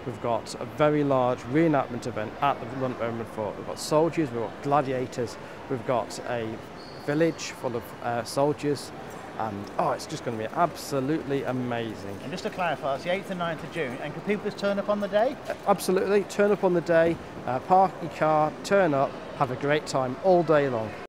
We've got a very large reenactment event at the Roman Fort. We've got soldiers, we've got gladiators, we've got a village full of soldiers, and it's just going to be absolutely amazing. And just to clarify, it's the 8th and 9th of June, and can people just turn up on the day? Absolutely, turn up on the day, park your car, turn up, have a great time all day long.